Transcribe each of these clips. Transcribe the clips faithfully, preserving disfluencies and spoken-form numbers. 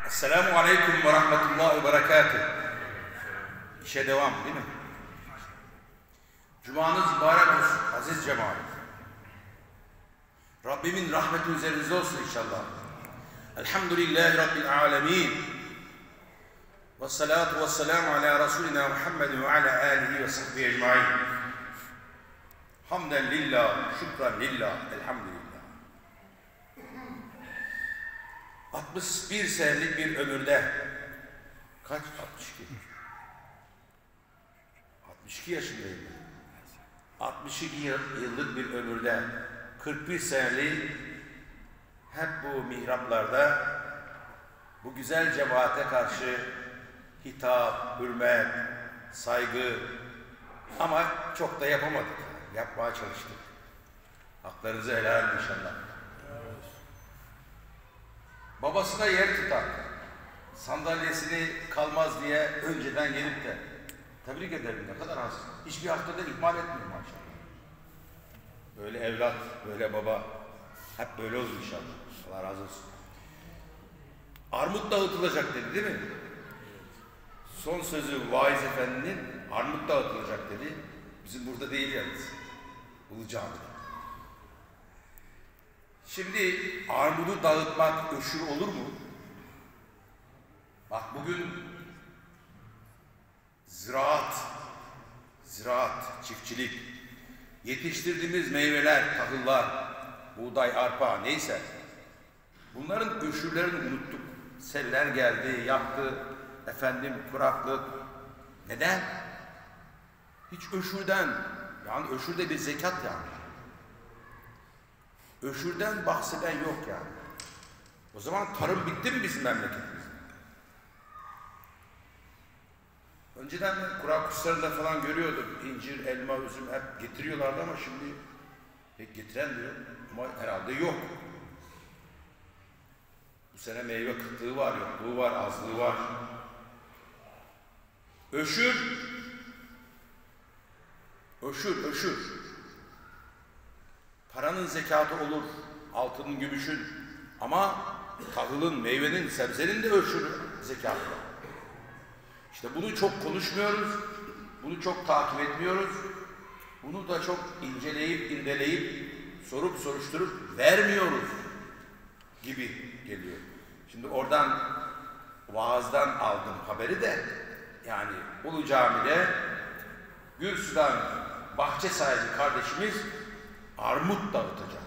Esselamu Aleyküm ve Rahmetullahi ve Berekatuhu. İşe devam değil mi? Cumanız mübarek olsun aziz cemaat. Rabbimin rahmeti üzerinize olsun inşallah. Elhamdülillahi Rabbil alemin. Ve salatu ve selamu ala Resulina Muhammed ve ala alihi ve sahbihi ecmain. Hamden lillah, şükran lillah, elhamdülillah. altmış bir senelik bir ömürde kaç? altmış iki. altmış iki yaşındayım ben. altmış iki yıllık bir ömürde kırk bir senelik hep bu mihraplarda bu güzel cemaate karşı hitap, hürmet, saygı ama çok da yapamadık. Yapmaya çalıştık. Haklarınızı helal edin inşallah. Babasına yer tutar, sandalyesini kalmaz diye önceden gelip de tebrik ederim, ne kadar az. Hiçbir haftada ihmal etmiyor maşallah. Böyle evlat, böyle baba, hep böyle olur inşallah. Allah razı olsun. Armut dağıtılacak dedi değil mi? Son sözü vaiz efendinin armut dağıtılacak dedi. Bizim burada değil yalnız. Ulu Cami'de. Şimdi armudu dağıtmak öşür olur mu? Bak bugün ziraat, ziraat, çiftçilik, yetiştirdiğimiz meyveler, tahıllar, buğday, arpa neyse bunların öşürlerini unuttuk. Seller geldi, yaktı, efendim kuraklık. Neden? Hiç öşürden, yani öşürde bir zekat yani. Öşürden bahseden yok yani. O zaman tarım bitti mi bizim memleketimizde? Önceden kurak kurslarında falan görüyordum. İncir, elma, üzüm hep getiriyorlardı ama şimdi pek getiren diyor. Ama herhalde yok. Bu sene meyve kıtlığı var, yokluğu var, azlığı var. Öşür, öşür, öşür. Paranın zekatı olur, altının, gümüşün ama tahılın, meyvenin, sebzenin de öşürü zekatı var. İşte bunu çok konuşmuyoruz, bunu çok takip etmiyoruz, bunu da çok inceleyip, indeleyip, sorup soruşturup vermiyoruz gibi geliyor. Şimdi oradan, vaazdan aldım haberi de, yani Ulu Cami'de Gülsu'dan bahçe sahibi kardeşimiz armut dağıtacak.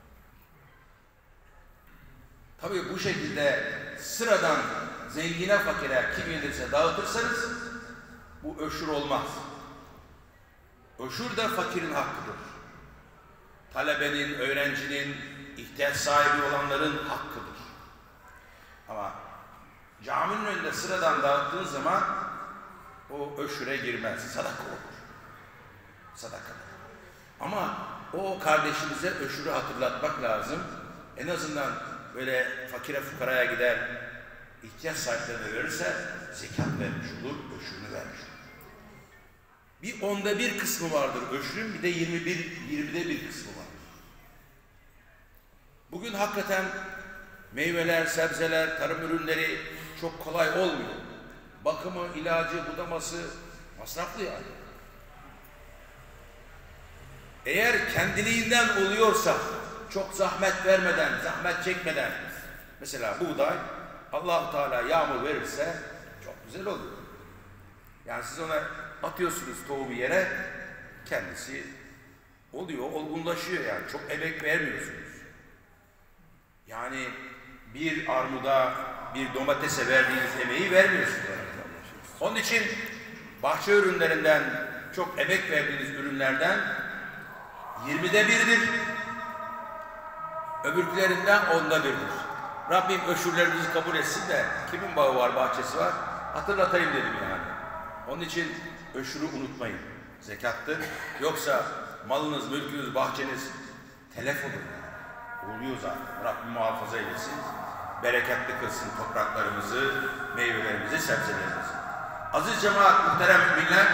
Tabii bu şekilde sıradan zengine fakire kim gelirse dağıtırsanız bu öşür olmaz. Öşür de fakirin hakkıdır. Talebenin, öğrencinin, ihtiyaç sahibi olanların hakkıdır. Ama caminin önünde sıradan dağıttığın zaman o öşüre girmez. Sadaka olur. Sadaka. Ama o kardeşimize öşürü hatırlatmak lazım. En azından böyle fakire fukaraya gider, ihtiyaç sahiplerine verirse zekat vermiş olur, öşürünü vermiş olur. Bir onda bir kısmı vardır öşürün, bir de yirmi bir, yirmide bir kısmı vardır. Bugün hakikaten meyveler, sebzeler, tarım ürünleri çok kolay olmuyor. Bakımı, ilacı, budaması masraflı yani. Eğer kendiliğinden oluyorsa, çok zahmet vermeden, zahmet çekmeden, mesela buğday, Allah-u Teala yağmur verirse çok güzel oluyor. Yani siz ona atıyorsunuz tohumu yere, kendisi oluyor, olgunlaşıyor yani. Çok emek vermiyorsunuz. Yani bir armuda, bir domatese verdiğiniz emeği vermiyorsunuz. Onun için bahçe ürünlerinden, çok emek verdiğiniz ürünlerden yirmide birdir. Öbürkülerinden onda birdir. Rabbim öşürlerinizi kabul etsin de kimin bağı var, bahçesi var hatırlatayım dedim yani. Onun için öşürü unutmayın. Zekattır. Yoksa malınız, mülkünüz, bahçeniz telef olur. Oluyor zaten. Rabbim muhafaza eylesin. Bereketli kılsın topraklarımızı, meyvelerimizi, sebzelerimizi. Aziz cemaat, muhterem müminler,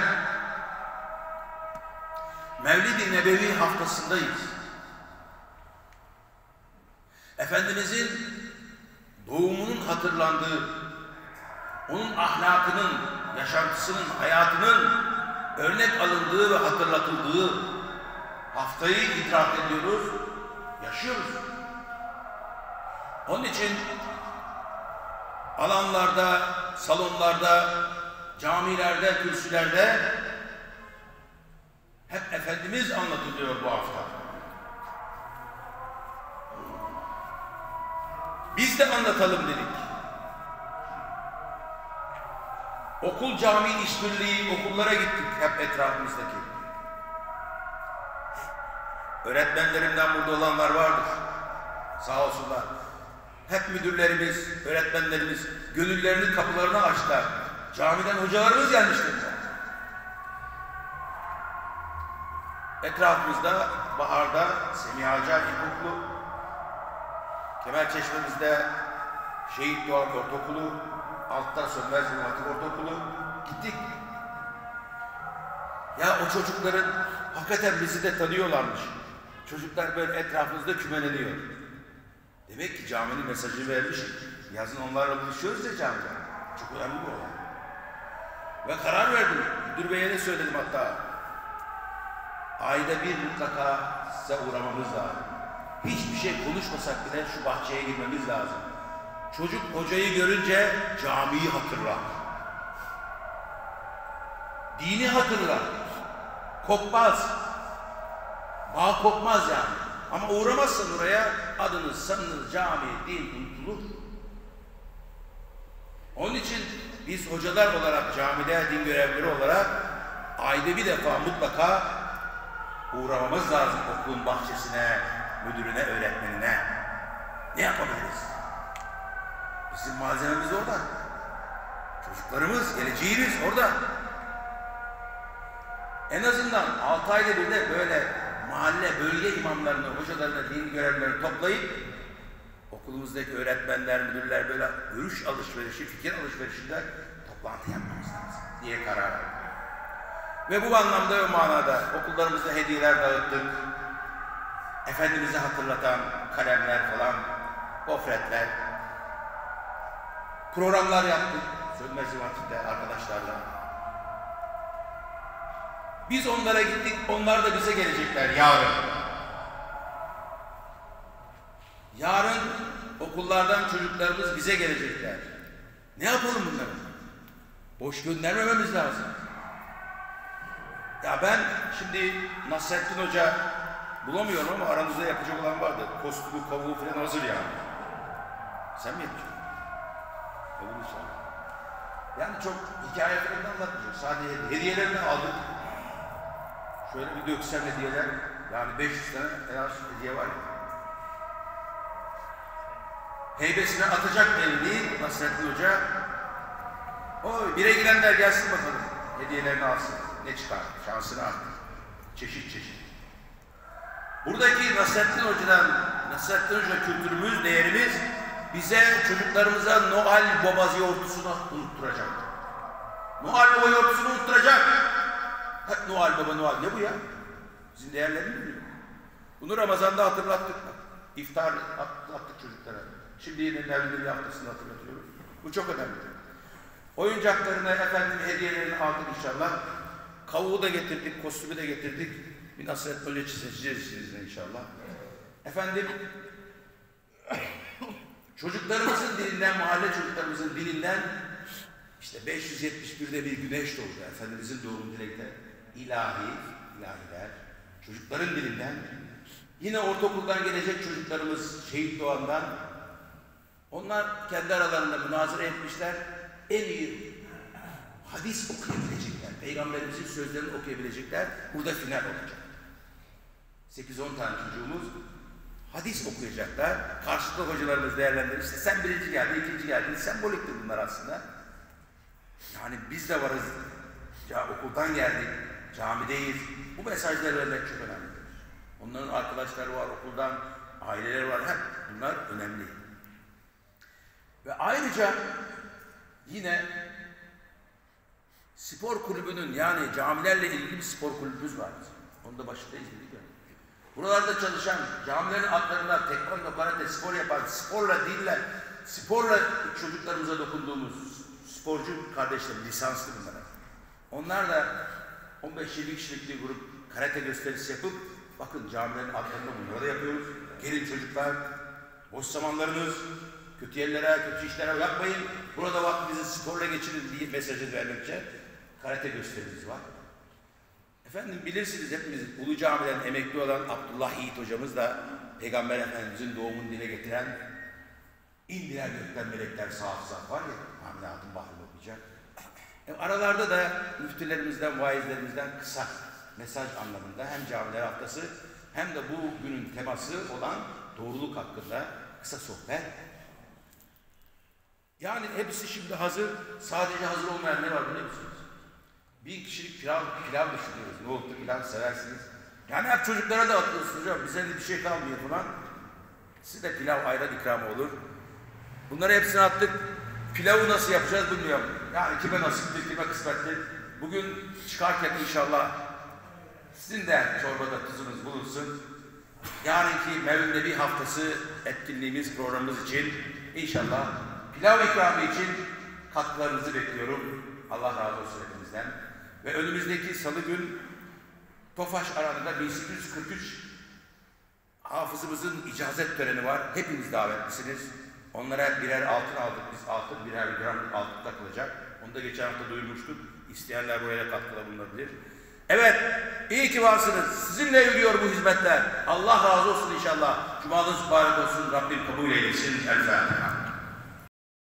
Mevlid-i Nebevi haftasındayız. Efendimizin doğumunun hatırlandığı, onun ahlakının, yaşantısının, hayatının örnek alındığı ve hatırlatıldığı haftayı idrak ediyoruz, yaşıyoruz. Onun için alanlarda, salonlarda, camilerde, kürsülerde hep Efendimiz anlatılıyor bu hafta. Biz de anlatalım dedik. Okul cami işbirliği okullara gittik hep etrafımızdaki. Öğretmenlerimden burada olanlar vardır. Sağ olsunlar. Hep müdürlerimiz, öğretmenlerimiz gönüllerinin kapılarını açtılar. Camiden hocalarımız gelmiştir. Etrafımızda baharda Semiha Acar İlkokulu, Kemerçeşme'mizde Şehit Doğan Ortaokulu, altta Sönmez İmam Hatip Ortaokulu gittik. Ya o çocukların hakikaten bizi de tanıyorlarmış. Çocuklar böyle etrafımızda kümeleniyor. Demek ki caminin mesajını vermiş. Yazın onlarla buluşuyoruz ya camide. Çok önemli bu olay. Ve karar verdim. Müdür Bey'e de söyledim hatta. Ayda bir mutlaka size uğramamız lazım. Hiçbir şey konuşmasak bile şu bahçeye girmemiz lazım. Çocuk hocayı görünce camiyi hatırlar. Dini hatırlar. Kopmaz. Bağ kopmaz yani. Ama uğramazsan oraya adınız, sanınız, cami, din unutulur. Onun için biz hocalar olarak, camide din görevlileri olarak ayda bir defa mutlaka uğramamız lazım okulun bahçesine, müdürüne, öğretmenine. Ne yapabiliriz? Bizim malzememiz orada. Çocuklarımız, geleceğimiz orada. En azından altı ayda bir de böyle mahalle, bölge imamlarını, hocalarını, din görevlilerini toplayıp okulumuzdaki öğretmenler, müdürler böyle görüş alışverişi, fikir alışverişinde toplantı yapmamız lazım diye karar aldık. Ve bu anlamda ve manada okullarımızda hediyeler dağıttık. Efendimiz'i hatırlatan kalemler falan, gofretler, programlar yaptık. Sönmez İmam Hatip'te arkadaşlarla. Biz onlara gittik, onlar da bize gelecekler yarın. Yarın okullardan çocuklarımız bize gelecekler. Ne yapalım bunları? Boş göndermememiz lazım. Ya ben şimdi Nasrettin Hoca bulamıyorum ama aranızda yapacak olan vardı. Kostümü, kavuğu falan hazır yani. Sen mi yapacaksın? Olur inşallah. Yani çok hikaye falan anlatmayacak. Sadece hediyelerini aldık. Şöyle bir döksem hediyeler. Yani beş yüz tane en az hediye var ya. Heybesine atacak elini Nasrettin Hoca. Oy, bire girenler gelsin bakalım. Hediyelerini alsın. Ne çıkar? Şansını artır. Çeşit çeşit. Buradaki Nasrettin Hoca'dan, Nasrettin Hoca kültürümüz, değerimiz bize, çocuklarımıza Noel Baba yoğurtusunu unutturacak. Noel Baba yoğurtusunu unutturacak. Hep Noel Baba, Noel. Ne bu ya? Bizim değerlerimiz mi? Bunu Ramazan'da hatırlattık. İftar atlattık çocuklara. Şimdi yine Nevri'nin haftasını hatırlatıyorum. Bu çok önemli. Oyuncaklarını, efendim hediyelerini aldık inşallah. Kavuğu da getirdik, kostümü de getirdik. Bir Nasrettin Hoca seçeceğiz içinizde inşallah. Efendim, çocuklarımızın dilinden, mahalle çocuklarımızın dilinden işte beş yüz yetmiş birde bir güneş doğdu. Efendimizin doğum dilekte ilahi, ilahiler, çocukların dilinden. Yine ortaokuldan gelecek çocuklarımız Şehit Doğan'dan. Onlar kendi aralarında münazara etmişler. En iyi hadis okuyabilecekler. Peygamberimizin sözlerini okuyabilecekler. Burada final olacak. sekiz on tane çocuğumuz hadis okuyacaklar. Karşılıklı hocalarımız değerlendirir. İşte sen birinci geldin, ikinci geldin. Semboliktir bunlar aslında. Yani biz de varız. Ya okuldan geldik. Camideyiz. Bu mesajları vermek çok önemlidir. Onların arkadaşları var, okuldan aileleri var. Hep bunlar önemli. Ve ayrıca yine spor kulübünün, yani camilerle ilgili bir spor kulübümüz var. Onu da başındayız dedik ya. Buralarda çalışan, camilerin altlarında tekvando, karate, spor yapan, sporla diller sporla çocuklarımıza dokunduğumuz sporcu kardeşlerim, lisanslı bunlara. Onlar da on beş yirmi kişilik bir grup karate gösterisi yapıp, bakın camilerin altlarında bunları da yapıyoruz. Gelin çocuklar, boş zamanlarınız, kötü yerlere, kötü işlere yapmayın. Burada vaktinizi sporla geçirin diye mesajı vermekçe karate gösterimiz var. Efendim bilirsiniz hepimiz Ulu Cami'den emekli olan Abdullah Yiğit hocamız da Peygamber Efendimizin doğumunu dile getiren indiler gökten melekler sağ var ya, Hamile Hatun Bahri'ni okuyacak. E, aralarda da müftülerimizden, vaizlerimizden kısa mesaj anlamında hem camiler haftası hem de bu günün teması olan doğruluk hakkında kısa sohbet. Yani hepsi şimdi hazır, sadece hazır olmayan ne var biliyor musunuz? Bir kişilik pilav, pilav düşünüyoruz. Ne oldu pilav seversiniz. Yani hep çocuklara da atıyorsunuz hocam. Bize de bir şey kalmıyor falan. Size pilav ayran ikramı olur. Bunları hepsini attık. Pilavı nasıl yapacağız bilmiyorum. Yani kime nasipli, kime kısmetli. Bugün çıkarken inşallah sizin de çorbada tuzunuz bulunsun. Yarınki Mevlid-i haftası etkinliğimiz, programımız için inşallah pilav ikramı için katkılarınızı bekliyorum. Allah razı olsun hepinizden. Ve önümüzdeki salı gün Tofaş aranında bin sekiz yüz kırk üç hafızımızın icazet töreni var. Hepiniz davetlisiniz. Onlara birer altın aldık. Biz altın, birer gram altın takılacak. Onu da geçen hafta duyurmuştuk. İsteyenler buraya katkıda bulunabilir. Evet, iyi ki varsınız. Sizinle yürüyor bu hizmetler. Allah razı olsun inşallah. Cumanız mübarek olsun. Rabbim kabul eylesin. El Fatiha.